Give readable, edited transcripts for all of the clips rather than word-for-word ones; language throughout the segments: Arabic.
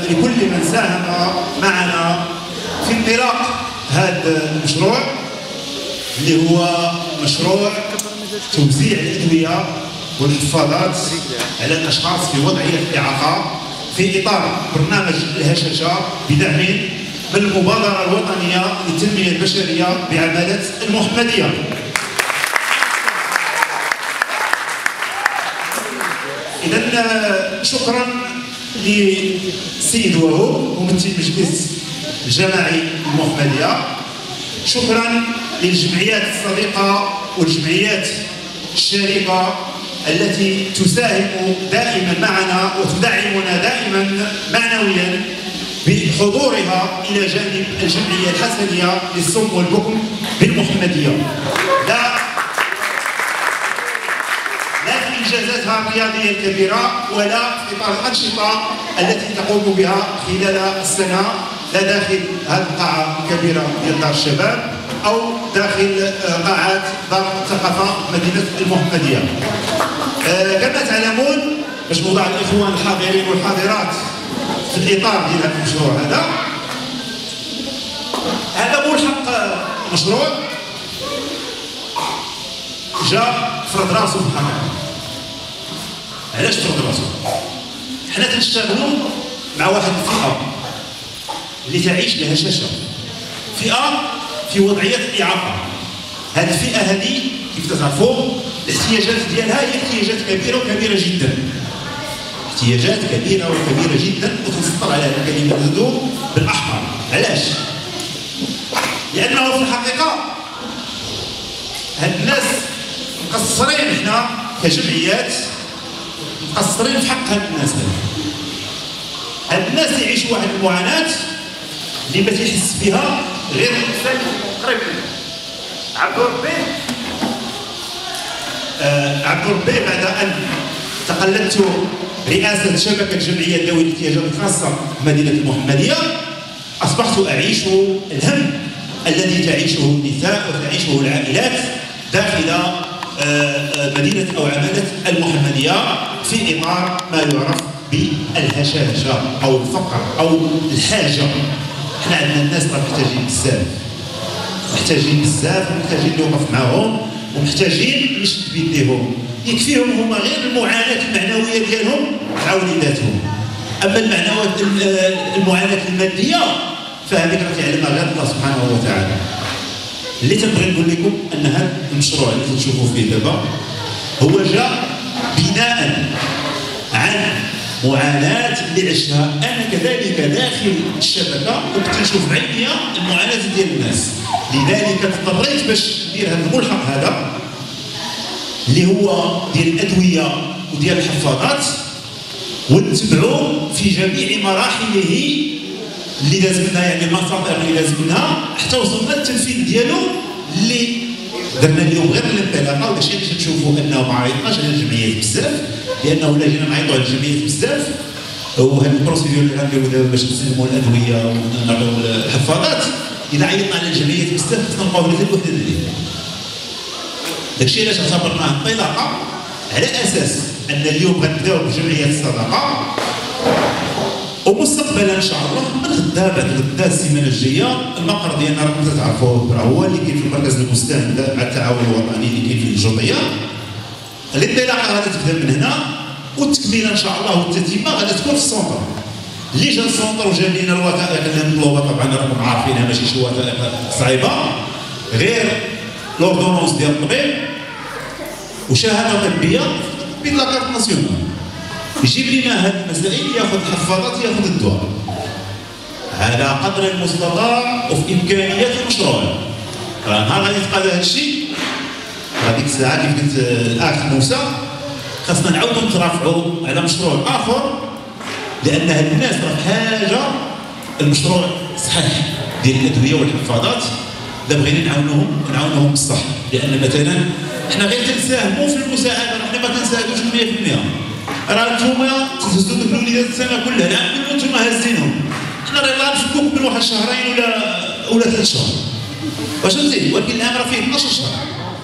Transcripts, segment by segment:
لكل من ساهم معنا في انطلاق هذا المشروع اللي هو مشروع توزيع الأدوية والحفاضات على الأشخاص في وضعية الإعاقة في إطار برنامج الهشاشة بدعم من المبادرة الوطنية للتنمية البشرية بعمالة المحمدية. إذا شكرا للسيد وهو ممثل المجلس الجماعي المحمدية، شكرا للجمعيات الصديقة والجمعيات الشريكة التي تساهم دائما معنا وتدعمنا دائما معنويا بحضورها إلى جانب الجمعية الحسنية للصم والبكم بالمحمدية، لا في إنجازاتها الرياضية الكبيرة ولا في إطار الأنشطة التي تقوم بها خلال السنة، لا داخل هذه القاعة الكبيرة ديال دار الشباب أو داخل قاعات دار الثقافة مدينة المحمدية. كما تعلمون باش نوضع الإخوان الحاضرين والحاضرات في الإطار ديال هذا المشروع، هذا ملحق مشروع جا فرض راسو في الحقيقة. علاش فرض راسو؟ حنا تنشتغلوا مع واحد الفئة اللي تعيش الهشاشة، فئة في وضعية الإعاقة. هذه الفئة هذه كيف تعرفوا الاحتياجات ديالها هي احتياجات كبيرة وكبيرة جدا، احتياجات كبيرة وكبيرة جدا، وتنسطر على الكلمة ذو بالأحمر. علاش؟ لأنه في الحقيقة هاد الناس مقصرين، احنا كجمعيات مقصرين في حق هاد الناس. هاد الناس يعيشوا واحد المعاناة اللي ما تيحس بها غير الانسان قريب منه. عبد ربي بعد ان تقلدت رئاسه شبكه جمعيات ذوي الاحتياجات الخاصه مدينه المحمديه، اصبحت اعيش الهم الذي تعيشه النساء وتعيشه العائلات داخل مدينه او عماله المحمديه في اطار ما يعرف بالهشاشه او الفقر او الحاجه. احنا عندنا الناس راه محتاجين بزاف ومحتاجين نوقف معاهم ومحتاجين نشد بيديهم. يكفيهم هما غير المعاناه المعنويه ديالهم مع وليداتهم، اما المعاناه الماديه فهذيك راه تعلمها غير الله سبحانه وتعالى. اللي تنبغي نقول لكم ان هذا المشروع اللي تشوفوا فيه دابا هو جاء بناء عن معاناة اللي عشتها أنا كذلك داخل الشبكة، وكنت نشوف بعينيا المعاناة ديال الناس، لذلك اضطريت باش ندير هذا الملحق هذا اللي هو ديال الأدوية وديال الحفاضات، ونتبعوا في جميع مراحله اللي داز منها، يعني المصادر اللي داز منها حتى وصلنا للتنفيذ ديالو اللي درنا اليوم غير الانطلاقه. وداكشي اللي تشوفوا انه ما عيطناش على الجمعيات بزاف، لانه الا جينا نعيطوا على الجمعيات بزاف وهذه البروسيدور اللي غنديروا دابا باش نسلموا الادويه ونعطيو الحفاضات، اذا عيطنا على الجمعيات بزاف خصنا نبقاو حتى الوحده ديالنا. داكشي علاش اعتبرناه انطلاقه على اساس ان اليوم غنبداو بجمعيات الصدقه، ومستقبلا ان شاء الله من غدا بعد غدا السيمانه الجايه المقر ديالنا راكم تعرفوه راه هو اللي كاين في المركز المستند مع التعاون الوطني اللي كاين في الجوطيه. الانطلاقه غادي تبدا من هنا والتكمله ان شاء الله والتتمه غادي تكون في السونتر. اللي جا السونتر وجاب لنا الوثائق اللي مطلوبه طبعا راكم عارفينها ماشي شي وثائق صعيبه، غير لوردونونس ديال الطبيب وشهاده طبيه بين لاكارت ناسيونال. يجيب لنا هذه المسائل، ياخذ الحفاضات ياخذ الدواء على قدر المستطاع وفي امكانيات المشروع. نهار غادي يتقاد هذا الشيء هذيك الساعه كيف قلت الاخ موسى خاصنا نعاودوا نترافعوا على مشروع اخر، لان هاد الناس راه بحاجه المشروع صحيح ديال الادويه والحفاضات. اذا بغينا نعاونوهم بصح، لان مثلا حنا غير تنساهموا في المساعده، حنا ما كنساعدوش 100%. راه نتوما تهزوا دوك الوليدات السنه كلها، العام كله نتوما هازينهم، حنا راه نفكوكم من واحد شهرين ولا 3 شهور واش نزيد، ولكن العام راه فيه 12 شهر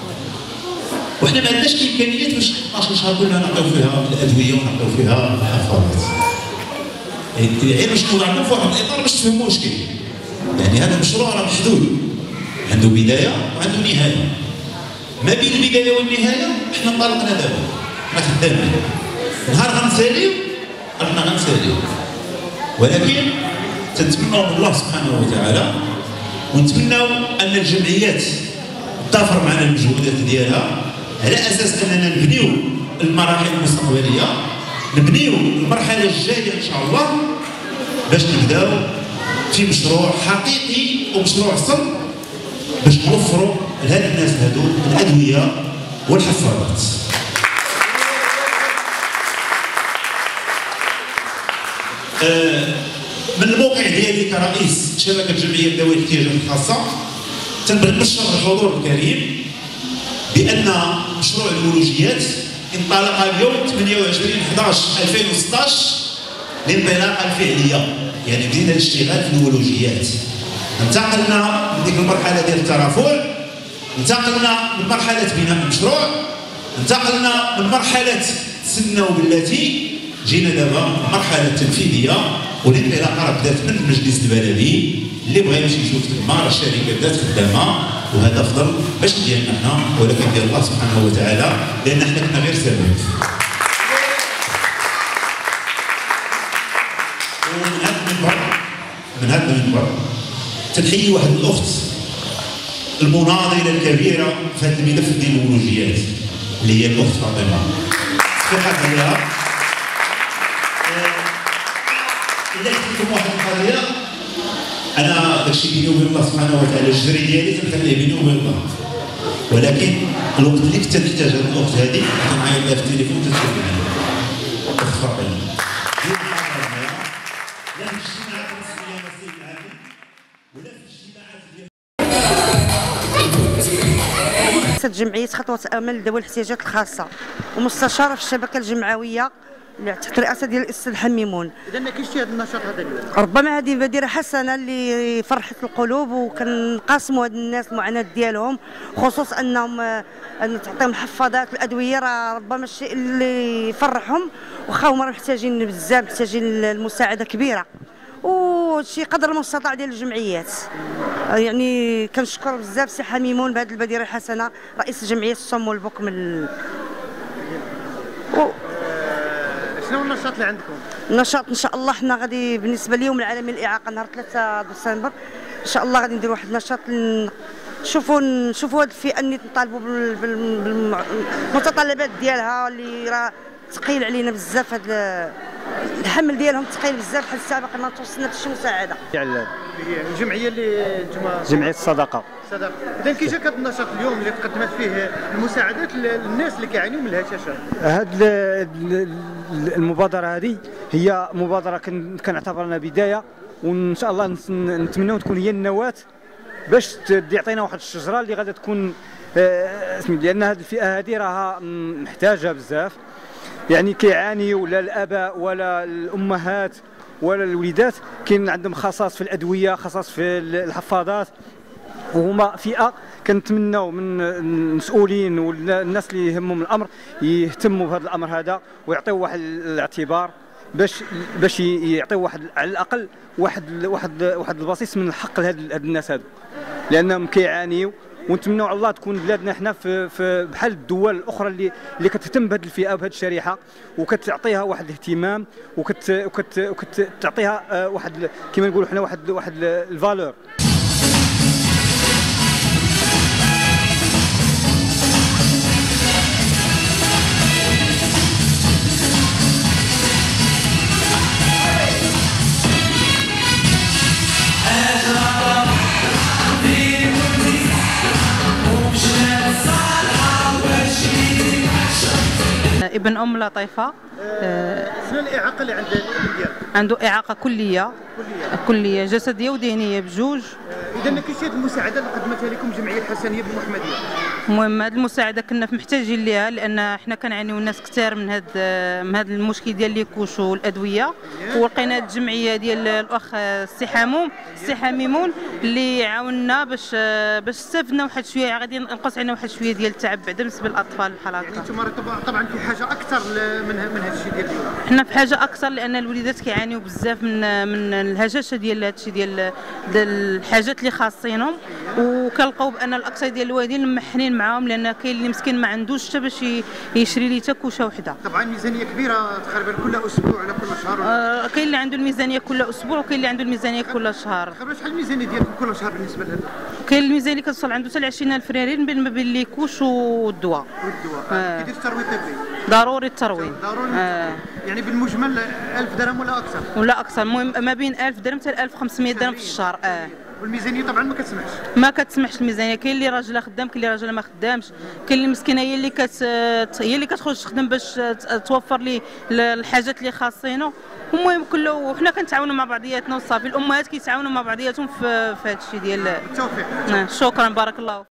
وحنا ما عندناش الامكانيات باش 12 شهر كلها نعطيو فيها الادويه ونعطيو فيها الحفاضات. غير باش نوضعكم في واحد الاطار باش تفهموا واش كاين. يعني هذا المشروع راه محدود، عنده بدايه وعنده نهايه. ما بين البدايه والنهايه حنا انطلقنا دابا، حنا خدامين. نهار غنساليو رانا غنساليو، ولكن تنتمناو من الله سبحانه وتعالى ونتمناو ان الجمعيات تضافر معنا المجهودات ديالها على اساس اننا نبنيو المراحل المستقبليه، نبنيو المرحله الجايه ان شاء الله باش نبداو في مشروع حقيقي ومشروع صلب باش نوفروا لهاد الناس هادو الادويه والحفاظات. من الموقع ديالي كرئيس شبكه جمعيات ذوي الاحتياجات الخاصه تنبغي نبشر الحضور الكريم بان مشروع الولوجيات انطلق اليوم 28/11/2016 الانطلاقه الفعليه، يعني بدينا الاشتغال في الولوجيات. انتقلنا من ديك المرحله ديال الترافع، انتقلنا من مرحله بناء المشروع، انتقلنا من مرحله تسناو بالتي جينا دابا المرحله التنفيذيه، والانطلاقه راه بدات من المجلس البلدي اللي بغى يمشي يشوف تما راه الشركه بدات خدامه، وهذا فضل ماشي ديالنا حنا ولكن ديال الله سبحانه وتعالى، لان حنا كنا غير سبب. من هذا المنبر تنحيي واحد الاخت المناضله الكبيره في هذا الملف ديال الولوجيات اللي هي الاخت فاطمه. صفيحه عليها. الا قلت لكم واحد القضيه، انا داكشي بيني وبين الله سبحانه وتعالى، الجري ديالي تنخليه بيني وبين الله، ولكن الوقت اللي كنت نحتاج هذه الاخت هذه كنعيط لها في التليفون تتكلم معايا. اخت فاطمه. لا في الاجتماعات الرسميه للسيد العامل ولا في الاجتماعات ديال رئيسة جمعية خطوة أمل ذوي الاحتياجات الخاصة ومستشارة في الشبكة الجمعوية تحت رئاسة ديال الأستاذ حميمون. إذا ما كاينش هذا النشاط هذا اليوم؟ ربما هذه بديرة حسنة اللي فرحت القلوب، وكنقاسموا هاد الناس المعاناة ديالهم، خصوص أنهم أن تعطيهم حفاضات الأدوية، راه ربما الشيء اللي يفرحهم، واخا هما محتاجين بزاف، محتاجين المساعدة كبيرة، وشي قدر المستطاع ديال الجمعيات. يعني كنشكر بزاف سي حميمون بهذه البديره الحسنه، رئيس جمعيه الصم والبكم. شنو النشاط اللي عندكم؟ النشاط ان شاء الله حنا غادي بالنسبه لليوم العالمي للاعاقه نهار 3 ديسمبر ان شاء الله غادي ندير واحد النشاط، نشوفوا هذه الفئه اللي نطالبوا بالمتطلبات ديالها اللي راه ثقيل علينا بزاف، هذا الحمل ديالهم ثقيل بزاف، بحال السابق ما توصلنا حتى شي مساعده. الجمعيه اللي نتوما جمعيه الصدقه. اذا كي جاك هذا النشاط اليوم اللي تقدمت فيه المساعدات للناس اللي كيعانيو من الهشاشه؟ هذه المبادره هذه هي مبادره كنعتبرها بدايه، وان شاء الله نتمنوا تكون هي النواه باش يعطينا واحد الشجره اللي غادا تكون لان هذه الفئه هذه راها محتاجه بزاف، يعني كيعانيوا لا الاباء ولا الامهات ولا الوليدات، كاين عندهم خصاص في الادويه، خصاص في الحفاضات، وهما فئه كنتمناو من المسؤولين والناس اللي يهمهم الامر يهتموا بهذا الامر هذا ويعطيو واحد الاعتبار باش يعطيو واحد على الاقل واحد البسيط من الحق لهاد الناس هادو، لانهم كيعانيوا. ونتمنوا على الله تكون بلادنا حنا في بحال الدول الاخرى اللي كتهتم بهذه الفئه وبهذه الشريحه وكتعطيها واحد الاهتمام وكتعطيها واحد كما نقولوا حنا واحد الفالور. ابن ام لطيفه. شنو الاعاقه اللي عند الابن ديالك؟ عنده اعاقه كليه جسديه وذهنيه بجوج. اذا كاين شي المساعده اللي قدمتها لكم الجمعيه الحسنيه بالمحمديه؟ المهم هذه المساعده كنا محتاجين ليها، لان حنا كنعانيو الناس كثار من هذا المشكل ديال ليكوش والادويه، ولقينا الجمعيه ديال الاخ السي حميمون اللي عاوننا باش استفدنا واحد شويه، غادي ينقص علينا واحد شويه ديال التعب بعدا بالنسبه للاطفال بحال هكا. يعني انتم طبعا في حاجه اكثر من هذا الشيء ديال اليوم. حنا في حاجه اكثر، لان الوليدات كيعانيو بزاف من الهشاشه ديال هذا الشيء ديال الحاجات اللي خاصينهم، وكنلقاو بان الاكثر ديال الوالدين محنين معاهم، لان كاين اللي مسكين ما عندوش حتى باش يشري لي حتى كوشه وحده. طبعا ميزانيه كبيره تقريبا كل اسبوع ولا كل شهر. كاين اللي عنده الميزانيه كل اسبوع، وكاين اللي عنده الميزانيه كل شهر. تقريبا شحال الميزانيه ديالكم كل شهر بالنسبه لهذا؟ كاين الميزانيه كتوصل عنده حتى ل 20,000 ريال ما بين ليكوش والدواء. كيدير الترويض طبي؟ ضروري الترويض. ضروري. يعني بالمجمل 1000 درهم ولا اكثر؟ ولا اكثر، المهم ما بين 1000 درهم حتى 1500 درهم في الشهر. والميزانيه طبعا ما كتسمحش الميزانيه. كاين اللي راجلها خدام، كاين اللي راجلها ما خدامش، كاين اللي مسكينه هي اللي كتخرج تخدم باش توفر لي الحاجات اللي خاصينه. المهم كله وحنا كنتعاونوا مع بعضياتنا وصافي، الامهات كيتعاونوا مع بعضياتهم في هذا الشيء ديال التوفيق. شكرا، بارك الله.